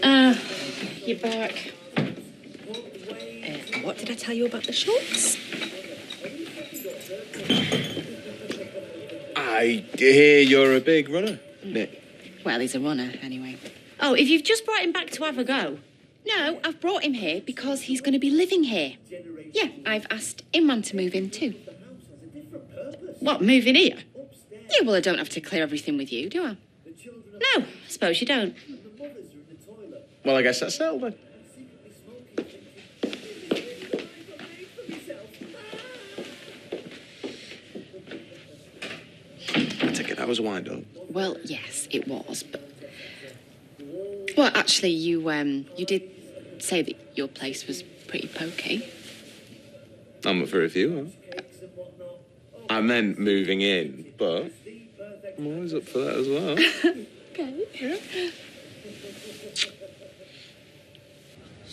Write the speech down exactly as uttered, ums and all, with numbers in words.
Ah, uh, you're back. Uh, what did I tell you about the shorts? I hear you're a big runner, Nick. Well, he's a runner, anyway. Oh, if you've just brought him back to have a go. No, I've brought him here because he's going to be living here. Yeah, I've asked Imran to move in too. What, move in here? Yeah, well, I don't have to clear everything with you, do I? No, I suppose you don't. Well, I guess that's settled then. I take it that was a wind-up. Well, yes, it was, but... Well, actually, you, um, you did say that your place was pretty pokey. I'm up for a few, huh? I meant moving in, but I'm always up for that as well. Okay. Yeah.